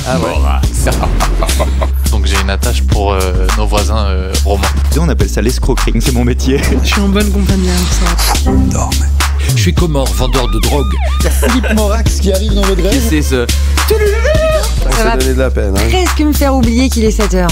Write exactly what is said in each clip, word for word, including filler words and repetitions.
Ah ouais. Donc j'ai une attache pour euh, nos voisins euh, romains. On appelle ça l'escroquerie, c'est mon métier. Je suis en bonne compagnie avec ça. Non, mais... Je suis Comore, vendeur de drogue. Philippe Morax qui arrive dans votre rêve. C'est ce... Ça va donner de la peine. Hein. Presque me faire oublier qu'il est sept heures.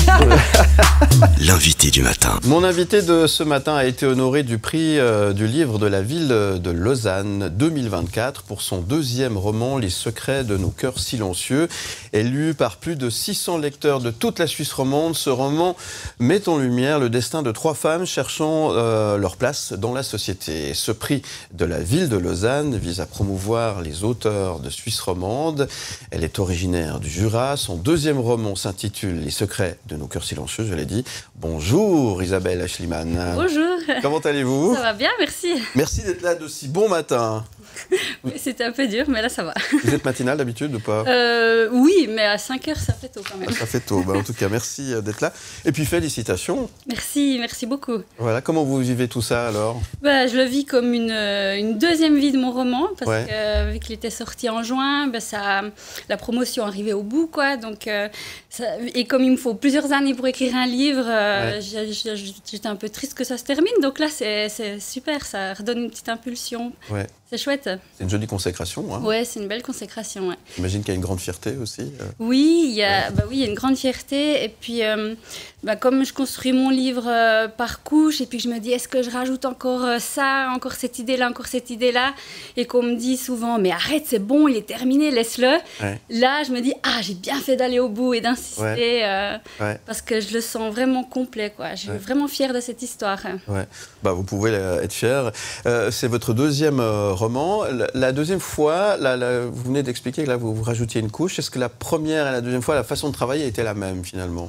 L'invité du matin. Mon invité de ce matin a été honoré du prix euh, du livre de la ville de Lausanne deux mille vingt-quatre pour son deuxième roman, Les secrets de nos cœurs silencieux. Élu par plus de six cents lecteurs de toute la Suisse romande, ce roman met en lumière le destin de trois femmes cherchant euh, leur place dans la société. Ce prix de la ville de Lausanne vise à promouvoir les auteurs de Suisse romande. Elle est originaire du Jura. Son deuxième roman s'intitule Les secrets de nos cœurs silencieux, je l'ai dit. Bonjour Isabelle Aschlimann. Bonjour. Comment allez-vous? Ça va bien, merci. Merci d'être là de si bon matin. C'était un peu dur, mais là ça va. Vous êtes matinale d'habitude ou pas? euh, Oui, mais à cinq heures ça fait tôt quand même. Ça fait tôt. Bah, en tout cas, merci d'être là. Et puis félicitations. Merci, merci beaucoup. Voilà, comment vous vivez tout ça alors? Bah, je le vis comme une, une deuxième vie de mon roman, parce ouais. que euh, vu qu'il était sorti en juin, bah, ça, la promotion arrivait au bout, quoi. Donc, euh, ça, et comme il me faut plusieurs années pour écrire un livre, euh, ouais. j'étais un peu triste que ça se termine. Donc là, c'est super, ça redonne une petite impulsion. Ouais. C'est chouette. C'est une jolie consécration. Hein. Ouais, c'est une belle consécration. Ouais. J'imagine qu'il y a une grande fierté aussi. Euh... Oui, il y a, ouais. bah oui, il y a une grande fierté. Et puis, euh, bah, comme je construis mon livre euh, par couche, et puis je me dis, est-ce que je rajoute encore euh, ça, encore cette idée-là, encore cette idée-là, et qu'on me dit souvent, mais arrête, c'est bon, il est terminé, laisse-le. Ouais. Là, je me dis, ah, j'ai bien fait d'aller au bout et d'insister, ouais. euh, ouais. parce que je le sens vraiment complet, quoi. Je suis ouais. vraiment fière de cette histoire. Ouais. Bah, vous pouvez être fière. Euh, c'est votre deuxième euh, roman. La, la deuxième fois, la, la, vous venez d'expliquer que là, vous, vous rajoutiez une couche. Est-ce que la première et la deuxième fois, la façon de travailler était la même, finalement?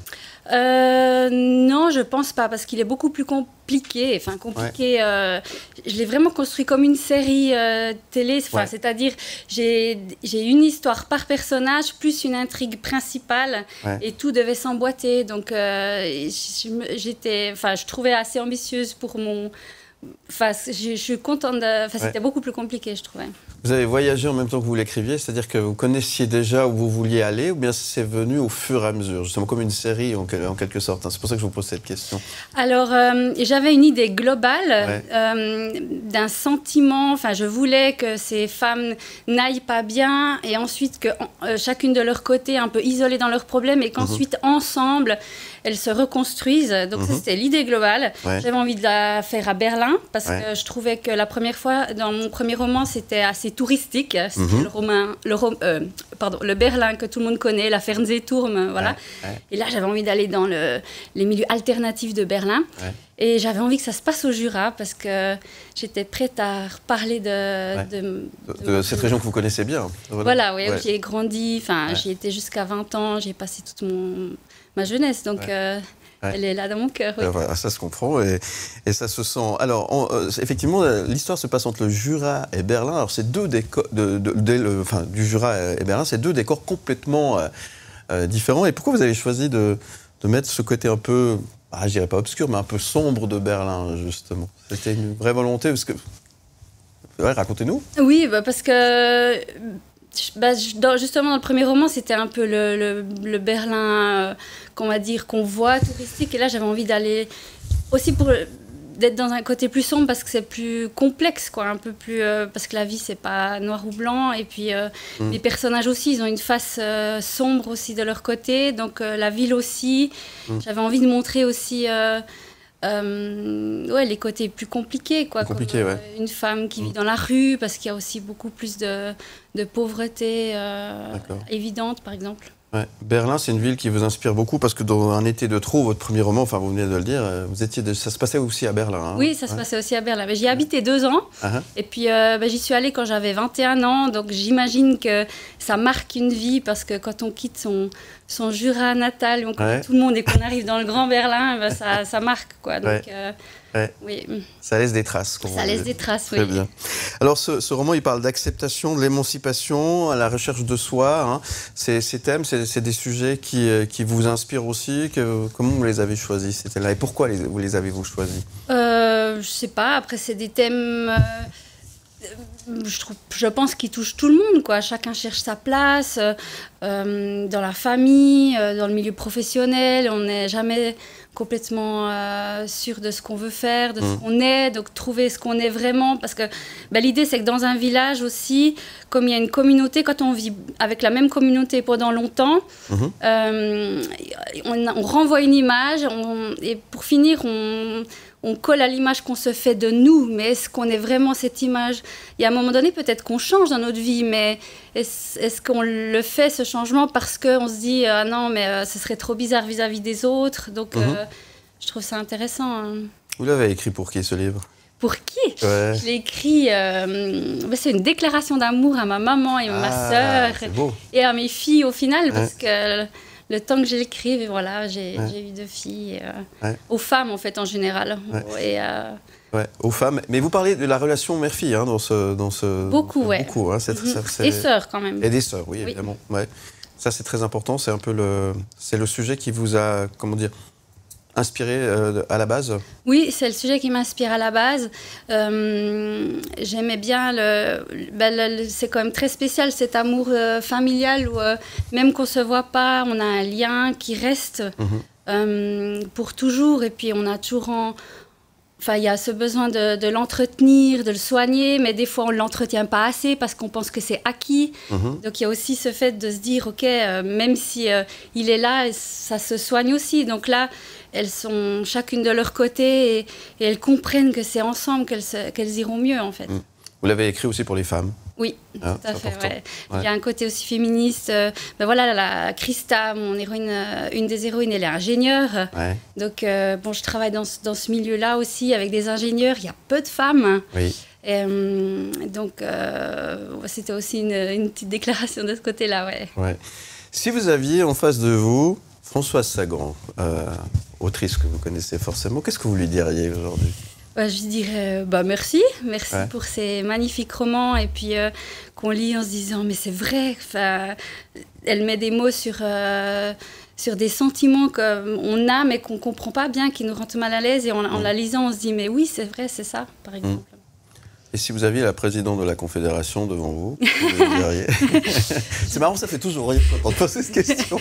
euh, Non, je pense pas, parce qu'il est beaucoup plus compliqué. Enfin, compliqué. Ouais. Euh, je l'ai vraiment construit comme une série euh, télé. Enfin, ouais. C'est-à-dire, j'ai une histoire par personnage, plus une intrigue principale, ouais. et tout devait s'emboîter. Donc, euh, j'étais, enfin, je trouvais assez ambitieuse pour mon... Enfin, je, je suis contente de... Enfin, c'était ouais. beaucoup plus compliqué, je trouvais. Vous avez voyagé en même temps que vous l'écriviez, c'est-à-dire que vous connaissiez déjà où vous vouliez aller, ou bien c'est venu au fur et à mesure, justement comme une série en, en quelque sorte, hein. C'est pour ça que je vous pose cette question. Alors, euh, j'avais une idée globale ouais. euh, d'un sentiment, enfin, je voulais que ces femmes n'aillent pas bien, et ensuite que euh, chacune de leur côté, un peu isolées dans leurs problèmes, et qu'ensuite, mm-hmm. ensemble, elles se reconstruisent. Donc, mm-hmm. c'était l'idée globale. Ouais. J'avais envie de la faire à Berlin, parce ouais. que je trouvais que la première fois, dans mon premier roman, c'était assez touristique. C'était mm-hmm. le, romain, le, euh, pardon, le Berlin que tout le monde connaît, la Fernsehturm, voilà. Ouais. Ouais. Et là, j'avais envie d'aller dans le, les milieux alternatifs de Berlin. Ouais. Et j'avais envie que ça se passe au Jura, parce que j'étais prête à reparler de... Ouais. De, de, de, de cette région que vous connaissez bien. Voilà, voilà oui, ouais. J'y ai grandi, enfin, ouais. j'y étais jusqu'à vingt ans, j'y ai passé toute mon, ma jeunesse, donc... Ouais. Euh, Ouais. Elle est là dans mon cœur. Oui. Voilà, ça se comprend et, et ça se sent. Alors, on, euh, effectivement, l'histoire se passe entre le Jura et Berlin. Alors, c'est deux décors, de, de, de, de, enfin, du Jura et Berlin, c'est deux décors complètement euh, euh, différents. Et pourquoi vous avez choisi de, de mettre ce côté un peu, ah, je dirais pas obscur, mais un peu sombre de Berlin, justement? C'était une vraie volonté, parce que, ouais, racontez-nous. Oui, bah parce que. Bah, justement, dans le premier roman, c'était un peu le, le, le Berlin, euh, qu'on va dire, qu'on voit, touristique. Et là, j'avais envie d'aller aussi pour d'être dans un côté plus sombre, parce que c'est plus complexe, quoi, un peu plus... Euh, parce que la vie, c'est pas noir ou blanc. Et puis, euh, mmh. les personnages aussi, ils ont une face euh, sombre aussi de leur côté. Donc, euh, la ville aussi. Mmh. J'avais envie de montrer aussi... Euh, Euh, ouais, les côtés plus compliqués, quoi. Compliqué, comme, ouais. euh, une femme qui mmh. vit dans la rue, parce qu'il y a aussi beaucoup plus de, de pauvreté euh, évidente, par exemple. Ouais. Berlin, c'est une ville qui vous inspire beaucoup, parce que dans Un été de trop, votre premier roman, enfin vous venez de le dire, vous étiez de... ça se passait aussi à Berlin. Hein. Oui, ça se ouais. passait aussi à Berlin. J'y ai habité deux ans, uh-huh. et puis euh, bah, j'y suis allée quand j'avais vingt et un ans, donc j'imagine que ça marque une vie, parce que quand on quitte son, son Jura natal, on connaît ouais. tout le monde, et qu'on arrive dans le Grand Berlin, bah, ça, ça marque, quoi. Donc, ouais. euh, Ouais. Oui. Ça laisse des traces. Ça laisse des traces, oui. Très bien. Alors, ce, ce roman, il parle d'acceptation, de l'émancipation, à la recherche de soi. Hein. Ces, ces thèmes, c'est des sujets qui, qui vous inspirent aussi. Que, comment vous les avez choisis, ces thèmes-là? Et pourquoi les, vous les avez-vous choisis? euh, Je sais pas. Après, c'est des thèmes... Euh... je, trouve, je pense qu'il touche tout le monde, quoi. Chacun cherche sa place euh, dans la famille, euh, dans le milieu professionnel. On n'est jamais complètement euh, sûr de ce qu'on veut faire, de ce mmh. qu'on est, donc trouver ce qu'on est vraiment. Parce que bah, l'idée, c'est que dans un village aussi, comme il y a une communauté, quand on vit avec la même communauté pendant longtemps, mmh. euh, on, on renvoie une image, on, et pour finir, on... on colle à l'image qu'on se fait de nous, mais est-ce qu'on est vraiment cette image? Il y a un moment donné, peut-être qu'on change dans notre vie, mais est-ce, est-ce qu'on le fait, ce changement, parce qu'on se dit ah non, mais euh, ce serait trop bizarre vis-à-vis des autres. Donc, mm-hmm. euh, je trouve ça intéressant. Hein. Vous l'avez écrit pour qui, ce livre? Pour qui? Ouais. Je l'ai écrit, euh, c'est une déclaration d'amour à ma maman et à ah, ma sœur et à mes filles au final, ouais. parce que... Le temps que j'ai écrit, voilà, j'ai, ouais. j'ai eu deux filles, euh, ouais. aux femmes en fait en général. Ouais. Et, euh... ouais, aux femmes. Mais vous parlez de la relation mère-fille hein, dans ce, dans ce. Beaucoup, ouais. Beaucoup, hein, c'est, mm-hmm. ça, c'est... Et sœurs quand même. Et des sœurs, oui, oui. évidemment. Ouais. Ça c'est très important. C'est un peu le, c'est le sujet qui vous a, comment dire, inspiré euh, à la base. Oui, c'est le sujet qui m'inspire à la base. Euh, j'aimais bien, le, ben le, c'est quand même très spécial cet amour euh, familial où euh, même qu'on ne se voit pas, on a un lien qui reste mmh. euh, pour toujours et puis on a toujours en... Enfin, il y a ce besoin de, de l'entretenir, de le soigner, mais des fois on ne l'entretient pas assez parce qu'on pense que c'est acquis. Mmh. Donc il y a aussi ce fait de se dire, ok, euh, même si euh, il est là, ça se soigne aussi. Donc là, elles sont chacune de leur côté et, et elles comprennent que c'est ensemble qu'elles, se, qu'elles iront mieux, en fait. Mmh. Vous l'avez écrit aussi pour les femmes? Oui, ah, tout à fait. Ouais. Ouais. Il y a un côté aussi féministe. Euh, ben voilà, la Christa, mon héroïne, euh, une des héroïnes, elle est ingénieure. Ouais. Donc, euh, bon, je travaille dans ce, dans ce milieu-là aussi avec des ingénieurs. Il y a peu de femmes. Oui. Et, euh, donc, euh, c'était aussi une, une petite déclaration de ce côté-là, ouais. Ouais. Si vous aviez en face de vous Françoise Sagan, euh, autrice que vous connaissez forcément, qu'est-ce que vous lui diriez aujourd'hui? Bah, je dirais bah, merci, merci ouais. pour ces magnifiques romans et puis euh, qu'on lit en se disant mais c'est vrai, elle met des mots sur, euh, sur des sentiments qu'on a mais qu'on ne comprend pas bien, qui nous rendent mal à l'aise et en, en mmh. la lisant on se dit mais oui c'est vrai, c'est ça par exemple. Mmh. Et si vous aviez la présidente de la Confédération devant vous, vous le diriez. C'est marrant, ça fait toujours rire quand on pose cette question.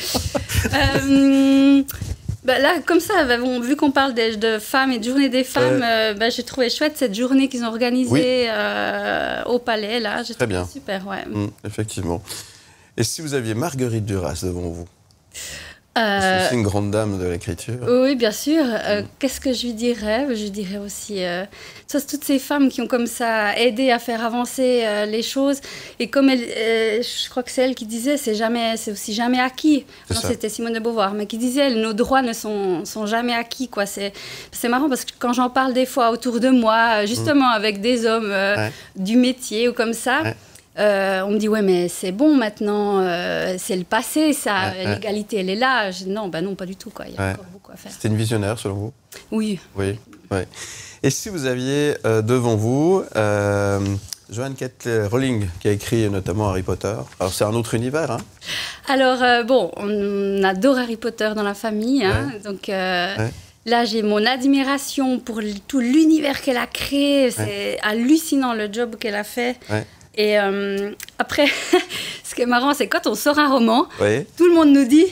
euh, Bah là, comme ça, bah, bon, vu qu'on parle de, de femmes et de journée des femmes, euh... Euh, bah, j'ai trouvé chouette cette journée qu'ils ont organisée oui. euh, au Palais. Là, j'ai Très bien. Super, ouais. Mmh, effectivement. Et si vous aviez Marguerite Duras devant vous? euh... C'est aussi une grande dame de l'écriture. Oui, bien sûr. Euh, mmh. Qu'est-ce que je lui dirais? Je lui dirais aussi... Euh... Ça, c'est toutes ces femmes qui ont comme ça aidé à faire avancer euh, les choses. Et comme elle, euh, je crois que c'est elle qui disait, c'est, jamais, c'est aussi jamais acquis. C'est non, ça. C'était Simone de Beauvoir, mais qui disait, nos droits ne sont, sont jamais acquis. Quoi. C'est, c'est marrant parce que quand j'en parle des fois autour de moi, justement mmh. avec des hommes euh, ouais. du métier ou comme ça, ouais. euh, on me dit, ouais, mais c'est bon maintenant, euh, c'est le passé, ça, ouais, l'égalité, ouais. elle est là. Je dis, non, bah non, pas du tout. Quoi. Il y a ouais. encore beaucoup à faire. C'était une visionnaire, selon vous? Oui. Oui, oui. Et si vous aviez euh, devant vous euh, Joanne K. Rowling, qui a écrit notamment Harry Potter. Alors c'est un autre univers, hein? Alors euh, bon, on adore Harry Potter dans la famille, hein, ouais. donc euh, ouais. là j'ai mon admiration pour tout l'univers qu'elle a créé. C'est ouais. hallucinant le job qu'elle a fait. Ouais. Et euh, après, ce qui est marrant, c'est quand on sort un roman, ouais. tout le monde nous dit...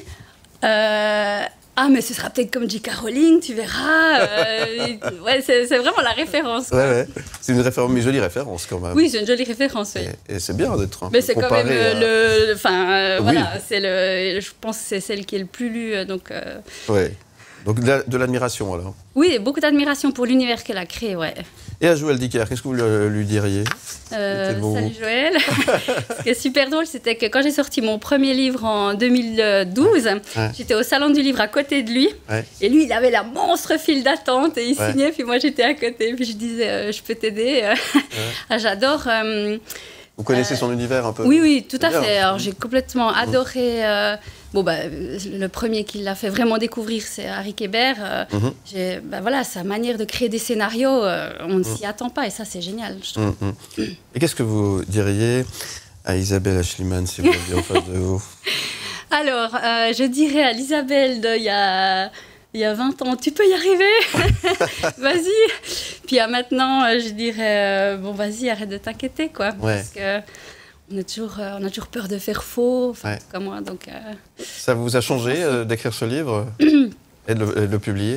Euh, ah, mais ce sera peut-être comme J K. Rowling, tu verras. Euh, ouais, c'est, c'est vraiment la référence. Quoi. Ouais, ouais. C'est une, référence, une jolie référence quand même. Oui, c'est une jolie référence. Oui. Et, et c'est bien d'être un mais c'est quand même à... le. Enfin, euh, oui. voilà, c'est le. Je pense que c'est celle qui est le plus lue. Donc. Euh... Oui. Donc de, la, de l'admiration alors. Oui, beaucoup d'admiration pour l'univers qu'elle a créé, ouais. Et à Joël Dicker, qu'est-ce que vous lui, lui diriez? euh, Salut Joël. Ce qui est super drôle, c'était que quand j'ai sorti mon premier livre en deux mille douze, ouais. j'étais au salon du livre à côté de lui. Ouais. Et lui, il avait la monstre file d'attente et il ouais. signait, puis moi j'étais à côté. Puis je disais, euh, je peux t'aider. Ouais. ah, j'adore. Euh, vous connaissez euh, son univers un peu? Oui, oui, tout à bien. fait. Alors j'ai complètement adoré... Euh, Bon, bah, le premier qui l'a fait vraiment découvrir, c'est Harry Kéber. Euh, mm-hmm. j'ai, bah, voilà, sa manière de créer des scénarios, euh, on ne mm. s'y attend pas et ça, c'est génial, je trouve. Mm-hmm. Et qu'est-ce que vous diriez à Isabelle Schliemann si vous l'aviez en face de vous? Alors, euh, je dirais à Isabelle d'il y a... Il y a vingt ans, tu peux y arriver, vas-y. puis à maintenant, euh, je dirais, euh, bon, vas-y, arrête de t'inquiéter, quoi. Ouais. Parce que on a, toujours, euh, on a toujours peur de faire faux, enfin, Ouais. comme moi, donc... Euh... Ça vous a changé euh, d'écrire ce livre et de le, et de le publier?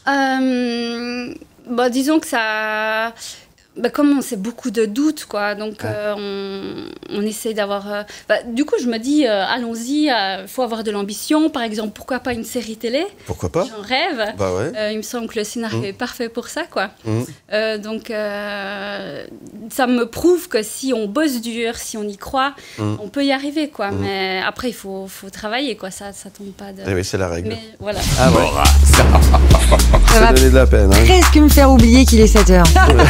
Euh, bah, disons que ça... Bah, comme on sait beaucoup de doutes, quoi, donc Ouais. euh, on, on essaie d'avoir... Euh, bah, du coup, je me dis, euh, allons-y, il euh, faut avoir de l'ambition. Par exemple, pourquoi pas une série télé? Pourquoi pas? J'en rêve. Bah ouais. Euh, il me semble que le scénario Mmh. est parfait pour ça, quoi. Mmh. Euh, donc, euh, ça me prouve que si on bosse dur, si on y croit, Mmh. on peut y arriver, quoi. Mmh. Mais après, il faut, faut travailler, quoi. Ça, ça tombe pas de... Eh oui, c'est la règle. Mais voilà. Ah ouais. Ça Ça va donnait de la peine. Hein. presque me faire oublier qu'il est sept heures.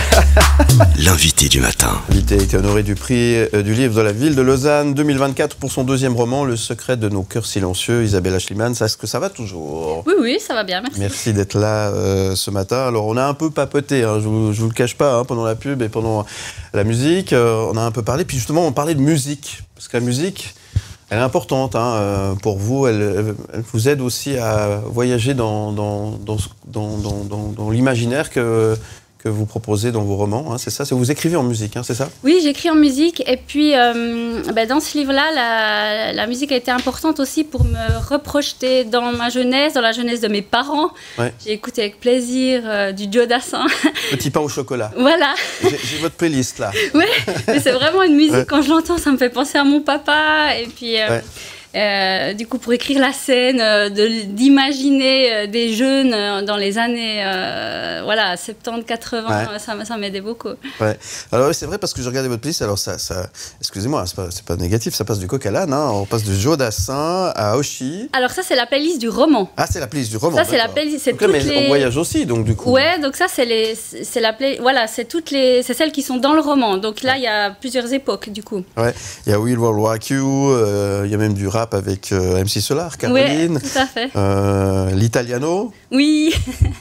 L'invité du matin. L'invité a été honoré du prix euh, du livre de la ville de Lausanne deux mille vingt-quatre pour son deuxième roman, Le secret de nos cœurs silencieux. Isabella Schliemann, est-ce que ça va toujours? Oui, oui, ça va bien, merci. Merci d'être là euh, ce matin. Alors, on a un peu papoté, hein, je ne vous, je vous le cache pas, hein, pendant la pub et pendant la musique. Euh, on a un peu parlé, puis justement, on parlait de musique. Parce que la musique, elle est importante hein, euh, pour vous. Elle, elle, elle vous aide aussi à voyager dans, dans, dans, dans, dans, dans, dans l'imaginaire que... que vous proposez dans vos romans, hein, c'est ça? Vous écrivez en musique, hein, c'est ça? Oui, j'écris en musique et puis euh, ben, dans ce livre-là, la, la musique a été importante aussi pour me reprojeter dans ma jeunesse, dans la jeunesse de mes parents. Ouais. J'ai écouté avec plaisir euh, du Joe Dassin. Petit pain au chocolat. Voilà. J'ai j'ai votre playlist là. Oui, mais c'est vraiment une musique, Ouais. quand je l'entends, ça me fait penser à mon papa. Et puis, euh, Ouais. euh, du coup, pour écrire la scène, euh, de- d'imaginer euh, des jeunes euh, dans les années euh, voilà, soixante-dix quatre-vingts, Ouais. ça, ça m'aidait beaucoup. Ouais. Alors oui, c'est vrai parce que je regardais votre playlist, alors ça, ça excusez-moi, c'est pas, c'est pas négatif, ça passe du coq à l'âne, hein, on passe de Joe Dassin à Oshi. Alors ça, c'est la playlist du roman. Ah, c'est la playlist du roman. Ça, c'est la d'accord. playlist, c'est Donc là, toutes mais les... on voyage aussi, donc du coup. Ouais, donc ça, c'est les, c'est la play... voilà, c'est toutes les, c'est celles qui sont dans le roman. Donc là, il y a plusieurs époques, du coup. Ouais. Il y a Will Will Rock You, euh, il y a même du rap avec euh, M C Solar, Caroline, Ouais, tout à fait. euh, l'Italiano. Oui.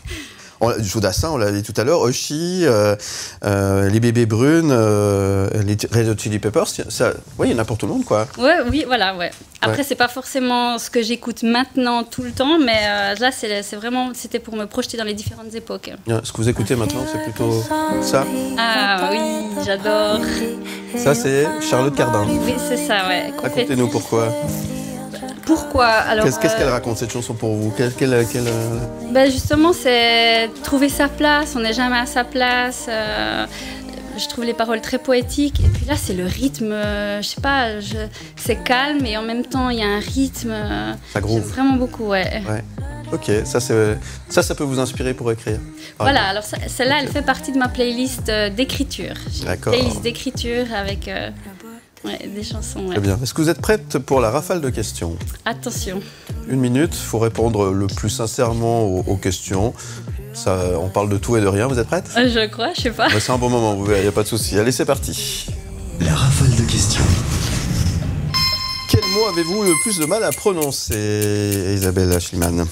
On l'a- Joe Dassin, on l'a dit tout à l'heure, Oshi, euh, euh, les bébés brunes, euh, les Red Hot Chili Peppers, ça, oui, il y en a pour tout le monde, quoi. Ouais, oui, voilà, ouais. Après, Ouais. c'est pas forcément ce que j'écoute maintenant tout le temps, mais euh, là, c'est c'est vraiment, c'était pour me projeter dans les différentes époques. Ce que vous écoutez maintenant, c'est plutôt ça. Ah oui, j'adore. Ça, c'est Charlotte Cardin. Oui, c'est ça, ouais. Confetti. Racontez-nous pourquoi. Pourquoi? Alors, Qu'est-ce qu'est-ce euh, qu'elle raconte, cette chanson, pour vous? Quelle, quelle, quelle, euh, ben justement, c'est trouver sa place. On n'est jamais à sa place. euh, je trouve les paroles très poétiques. Et puis là, c'est le rythme. euh, je sais pas, je- c'est calme et en même temps, il y a un rythme. euh, Ça groove. J'aime vraiment beaucoup, ouais. Ouais. Ok, ça, c'est- ça, ça peut vous inspirer pour écrire. Par Voilà, exemple. alors ça- celle-là, elle fait partie de ma playlist euh, d'écriture. J'ai une D'accord. playlist d'écriture avec euh, ouais, des chansons. ouais. Très bien. Est-ce que vous êtes prête pour la rafale de questions? Attention. Une minute, il faut répondre le plus sincèrement aux, aux questions. Ça, on parle de tout et de rien. Vous êtes prête? Euh, Je crois, je sais pas. Bah, c'est un bon moment, vous verrez, il n'y a pas de souci. Allez, c'est parti. La rafale de questions. Quel mot avez-vous le plus de mal à prononcer, Isabella Schliemann?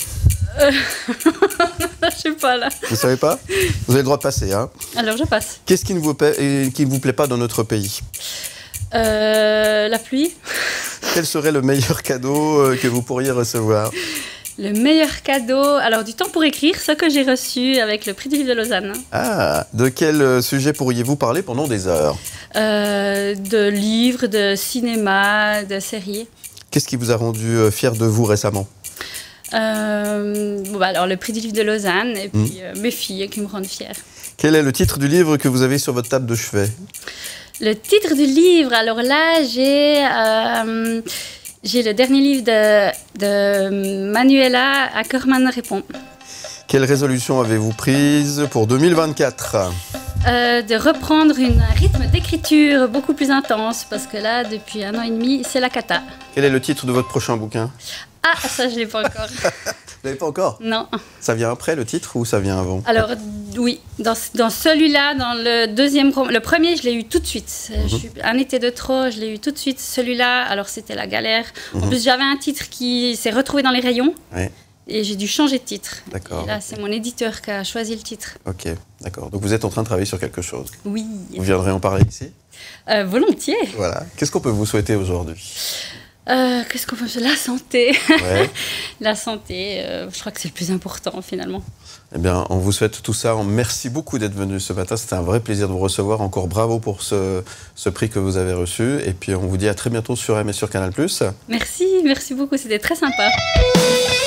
Je sais pas là. Vous savez pas? Vous avez le droit de passer, hein? Alors je passe. Qu'est-ce qui ne vous plaît, et qui ne vous plaît pas dans notre pays? Euh, la pluie. Quel serait le meilleur cadeau euh, que vous pourriez recevoir? Le meilleur cadeau. Alors du temps pour écrire, ce que j'ai reçu avec le prix du livre de Lausanne. Ah, de quel euh, sujet pourriez-vous parler pendant des heures? Euh, de livres, de cinéma, de séries. Qu'est-ce qui vous a rendu euh, fier de vous récemment? Euh, bon, bah, alors le prix du livre de Lausanne et puis euh, mes filles qui me rendent fière. Quel est le titre du livre que vous avez sur votre table de chevet? Le titre du livre, alors là j'ai euh, j'ai le dernier livre de, de Manuela Ackerman répond. Quelle résolution avez-vous prise pour deux mille vingt-quatre? Euh, de reprendre une, un rythme d'écriture beaucoup plus intense parce que là depuis un an et demi c'est la cata. Quel est le titre de votre prochain bouquin? Ah ça je l'ai pas encore. Vous l'avez pas encore? Non. Ça vient après le titre ou ça vient avant? Alors oui, dans, dans celui-là, dans le deuxième roman, le premier je l'ai eu tout de suite. Mhm. Je suis, un été de trop, je l'ai eu tout de suite. Celui-là, alors c'était la galère. En Mhm. plus j'avais un titre qui s'est retrouvé dans les rayons. Ouais. Et j'ai dû changer de titre. D'accord. Et là, c'est mon éditeur qui a choisi le titre. Ok, d'accord. Donc vous êtes en train de travailler sur quelque chose. Oui. Vous viendrez en parler ici? Euh, volontiers. Voilà. Qu'est-ce qu'on peut vous souhaiter aujourd'hui? Euh, Qu'est-ce qu'on peut faire? La santé. Ouais. La santé, euh, je crois que c'est le plus important finalement. Eh bien, on vous souhaite tout ça. Merci beaucoup d'être venu ce matin. C'était un vrai plaisir de vous recevoir. Encore bravo pour ce, ce prix que vous avez reçu. Et puis, on vous dit à très bientôt sur M et sur Canal plus. Merci, merci beaucoup. C'était très sympa.